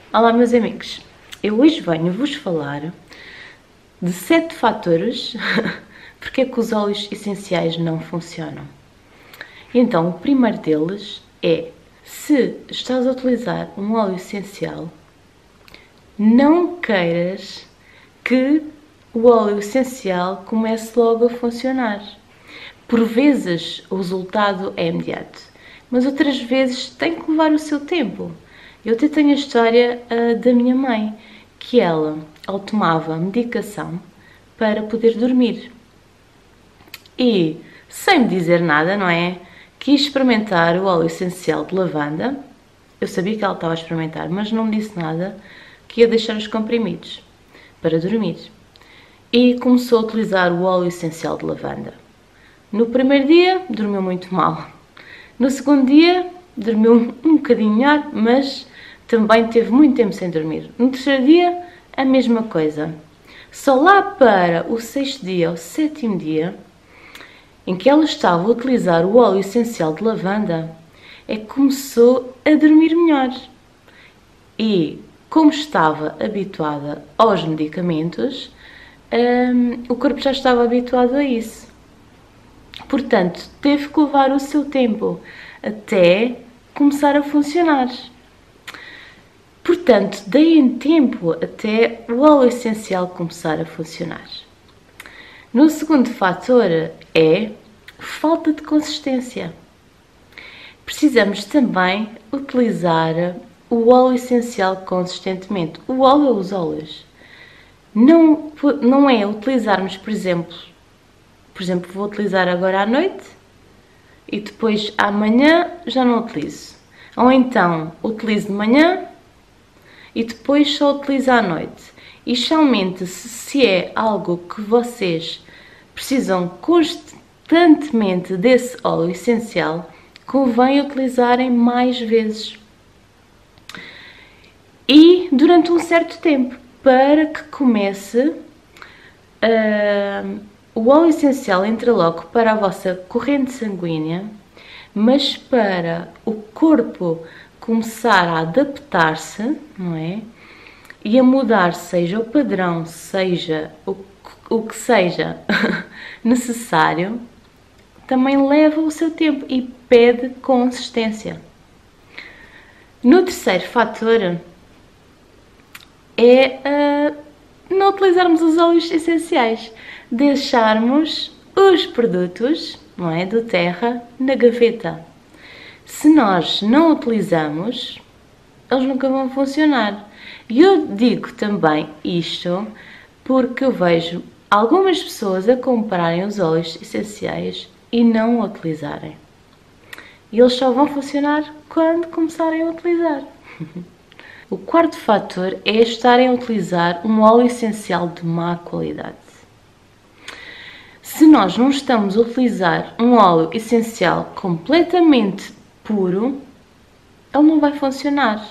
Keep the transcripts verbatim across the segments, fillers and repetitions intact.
Olá meus amigos, eu hoje venho-vos falar de sete fatores porque é que os óleos essenciais não funcionam. Então, o primeiro deles é, se estás a utilizar um óleo essencial, não queiras que o óleo essencial comece logo a funcionar. Por vezes o resultado é imediato, mas outras vezes tem que levar o seu tempo. Eu até tenho a história uh, da minha mãe, que ela, ela tomava medicação para poder dormir. E, sem me dizer nada, não é? Quis experimentar o óleo essencial de lavanda. Eu sabia que ela estava a experimentar, mas não me disse nada, que ia deixar os comprimidos para dormir. E começou a utilizar o óleo essencial de lavanda. No primeiro dia, dormiu muito mal. No segundo dia, dormiu um bocadinho melhor, mas também teve muito tempo sem dormir. No terceiro dia, a mesma coisa. Só lá para o sexto dia, ou sétimo dia, em que ela estava a utilizar o óleo essencial de lavanda, é que começou a dormir melhor. E, como estava habituada aos medicamentos, um, o corpo já estava habituado a isso. Portanto, teve que levar o seu tempo até começar a funcionar. Portanto, deem tempo até o óleo essencial começar a funcionar. No segundo fator é falta de consistência. Precisamos também utilizar o óleo essencial consistentemente. O óleo ou os óleos. Não, não é utilizarmos, por exemplo, por exemplo, vou utilizar agora à noite e depois amanhã já não utilizo. Ou então utilizo de manhã e depois só utilizo à noite. E somente se é algo que vocês precisam constantemente desse óleo essencial, convém utilizarem mais vezes. E durante um certo tempo, para que comece a... o óleo essencial entra logo para a vossa corrente sanguínea, mas para o corpo começar a adaptar-se, não é? E a mudar, seja o padrão, seja o, o que seja necessário, também leva o seu tempo e pede consistência. No terceiro fator é uh, não utilizarmos os óleos essenciais, deixarmos os produtos, não é, do Terra na gaveta. Se nós não utilizamos, eles nunca vão funcionar. E eu digo também isto porque eu vejo algumas pessoas a comprarem os óleos essenciais e não o utilizarem. E eles só vão funcionar quando começarem a utilizar. O quarto fator é estarem a utilizar um óleo essencial de má qualidade. Se nós não estamos a utilizar um óleo essencial completamente puro, ele não vai funcionar.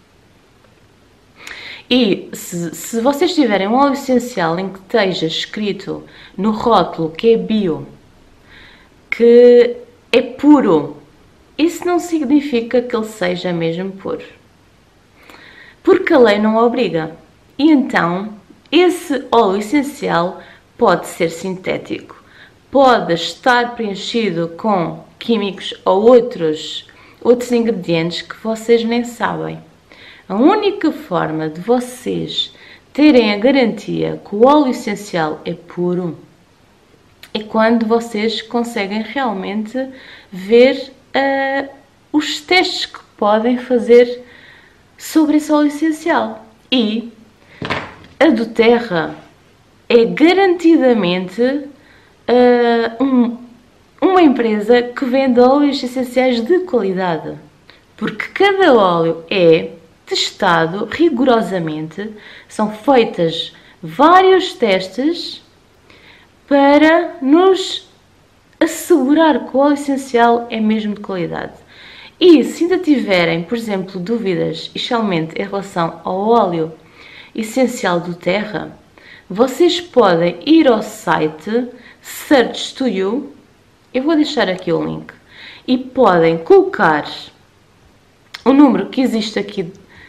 E se, se vocês tiverem um óleo essencial em que esteja escrito no rótulo que é bio, que é puro, isso não significa que ele seja mesmo puro. Porque a lei não obriga. E então, esse óleo essencial pode ser sintético, pode estar preenchido com químicos ou outros, outros ingredientes que vocês nem sabem. A única forma de vocês terem a garantia que o óleo essencial é puro é quando vocês conseguem realmente ver uh, os testes que podem fazer sobre esse óleo essencial. E a do Terra é garantidamente uh, um, uma empresa que vende óleos essenciais de qualidade, porque cada óleo é testado rigorosamente, são feitas vários testes para nos assegurar que o óleo essencial é mesmo de qualidade. E se ainda tiverem, por exemplo, dúvidas, especialmente em relação ao óleo essencial do Terra, vocês podem ir ao site Search to You, eu vou deixar aqui o link, e podem colocar o número que existe aqui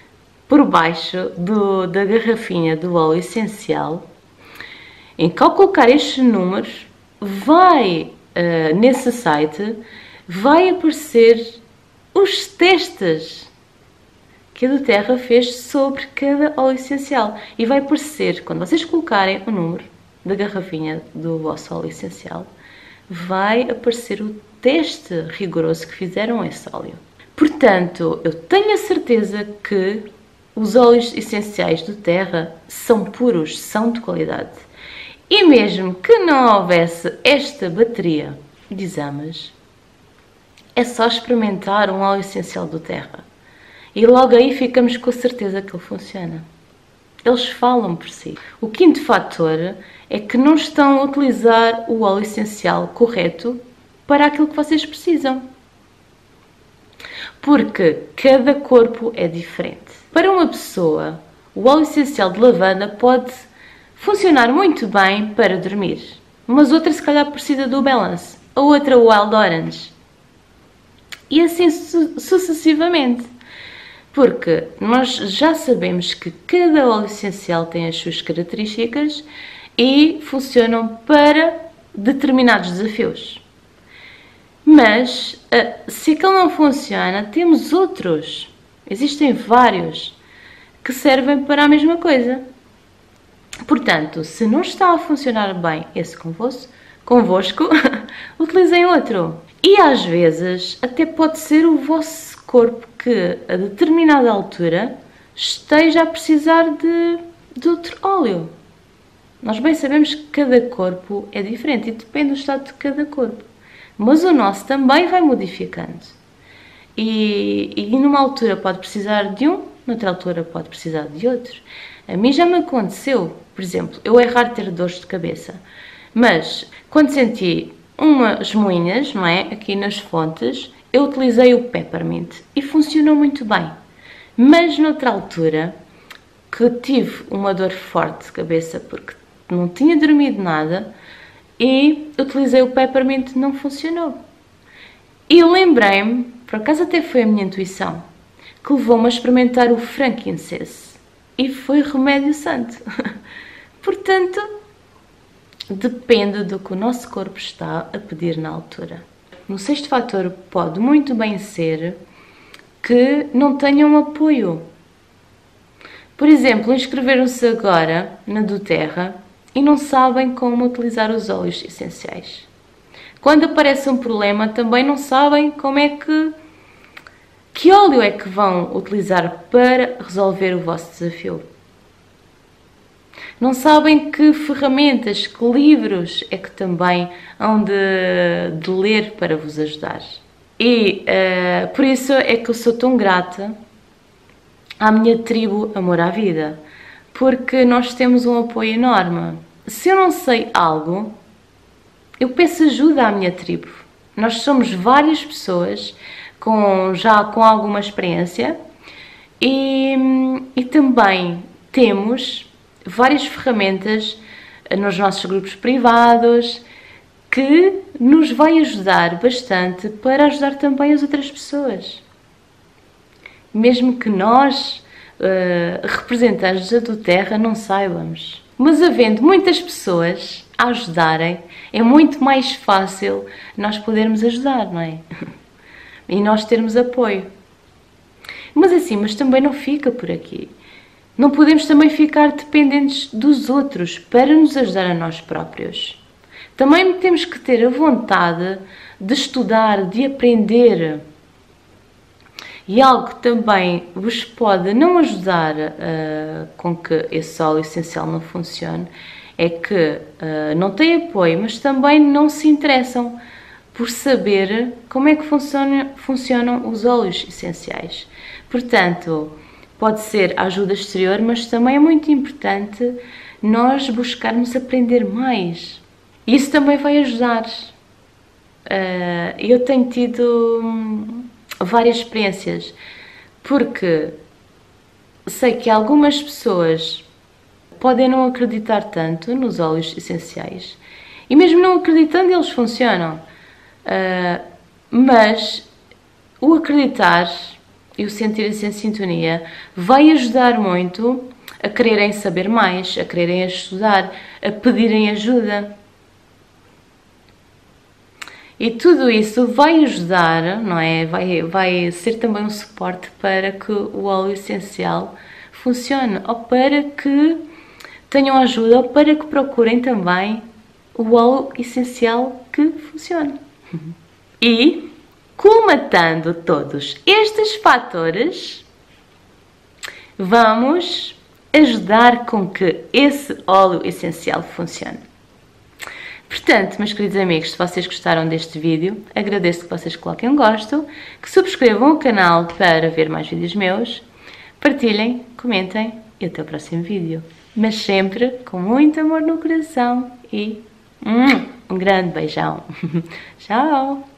por baixo do, da garrafinha do óleo essencial. Em que ao colocar estes números, vai uh, nesse site, vai aparecer os testes que a doTERRA fez sobre cada óleo essencial. E vai aparecer, quando vocês colocarem o número da garrafinha do vosso óleo essencial, vai aparecer o teste rigoroso que fizeram a esse óleo. Portanto, eu tenho a certeza que os óleos essenciais do doTERRA são puros, são de qualidade. E mesmo que não houvesse esta bateria de exames, é só experimentar um óleo essencial do doTERRA. E logo aí ficamos com a certeza que ele funciona. Eles falam por si. O quinto fator é que não estão a utilizar o óleo essencial correto para aquilo que vocês precisam. Porque cada corpo é diferente. Para uma pessoa, o óleo essencial de lavanda pode funcionar muito bem para dormir, mas outra se calhar precisa do Balance, a outra o Wild Orange. E assim su sucessivamente. Porque nós já sabemos que cada óleo essencial tem as suas características e funcionam para determinados desafios. Mas, se aquele não funciona, temos outros. Existem vários que servem para a mesma coisa. Portanto, se não está a funcionar bem esse convosco, convosco utilizem outro. E às vezes até pode ser o vosso corpo que a determinada altura esteja a precisar de, de outro óleo. Nós bem sabemos que cada corpo é diferente e depende do estado de cada corpo. Mas o nosso também vai modificando. E, e numa altura pode precisar de um, noutra altura pode precisar de outro. A mim já me aconteceu, por exemplo, eu é raro ter dores de cabeça, mas quando senti umas moinhas, não é, aqui nas fontes, eu utilizei o Peppermint e funcionou muito bem. Mas noutra altura, que tive uma dor forte de cabeça porque não tinha dormido nada e utilizei o Peppermint, não funcionou. E lembrei-me, por acaso até foi a minha intuição, que levou-me a experimentar o frankincense. E foi remédio santo. Portanto, depende do que o nosso corpo está a pedir na altura. No sexto fator pode muito bem ser que não tenham apoio. Por exemplo, inscreveram-se agora na doTERRA e não sabem como utilizar os óleos essenciais. Quando aparece um problema, também não sabem como é que que óleo é que vão utilizar para resolver o vosso desafio. Não sabem que ferramentas, que livros é que também hão de, de ler para vos ajudar. E uh, por isso é que eu sou tão grata à minha tribo Amor à Vida, porque nós temos um apoio enorme. Se eu não sei algo, eu peço ajuda à minha tribo. Nós somos várias pessoas com, já com alguma experiência e, e também temos várias ferramentas nos nossos grupos privados que nos vai ajudar bastante para ajudar também as outras pessoas. Mesmo que nós, uh, representantes da doTERRA, não saibamos. Mas havendo muitas pessoas a ajudarem, é muito mais fácil nós podermos ajudar, não é? E nós termos apoio. Mas assim, mas também não fica por aqui. Não podemos também ficar dependentes dos outros para nos ajudar a nós próprios. Também temos que ter a vontade de estudar, de aprender. E algo que também vos pode não ajudar uh, com que esse óleo essencial não funcione é que uh, não têm apoio, mas também não se interessam por saber como é que funciona, funcionam os óleos essenciais. Portanto, pode ser a ajuda exterior, mas também é muito importante nós buscarmos aprender mais. Isso também vai ajudar. Uh, eu tenho tido hum, várias experiências, porque sei que algumas pessoas podem não acreditar tanto nos óleos essenciais, e mesmo não acreditando, eles funcionam. Uh, mas o acreditar e o sentirem-se em sintonia vai ajudar muito a quererem saber mais, a quererem estudar, a pedirem ajuda. E tudo isso vai ajudar, não é? Vai, vai ser também um suporte para que o óleo essencial funcione, ou para que tenham ajuda, ou para que procurem também o óleo essencial que funcione. E, colmatando todos estes fatores, vamos ajudar com que esse óleo essencial funcione. Portanto, meus queridos amigos, se vocês gostaram deste vídeo, agradeço que vocês coloquem um gosto, que subscrevam o canal para ver mais vídeos meus, partilhem, comentem e até o próximo vídeo. Mas sempre com muito amor no coração e um grande beijão. Tchau!